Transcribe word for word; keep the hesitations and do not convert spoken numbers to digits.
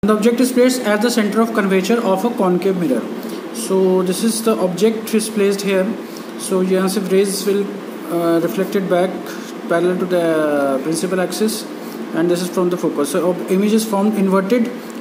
The object is placed at the center of curvature of a concave mirror. So this is the object is placed here. So यहाँ से rays will uh, reflected back parallel to the principal axis, and this is from the focus. So image is formed inverted